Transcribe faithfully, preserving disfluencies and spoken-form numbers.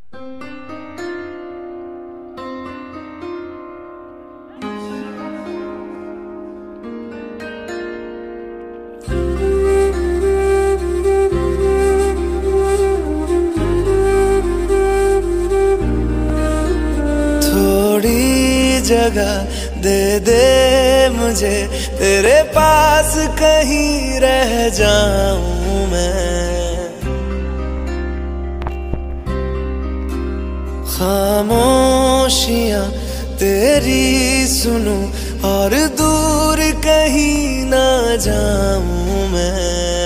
जगह दे दे मुझे, तेरे पास कहीं रह जाऊं मैं। खामोशियां तेरी सुनूं और दूर कहीं ना जाऊं मैं।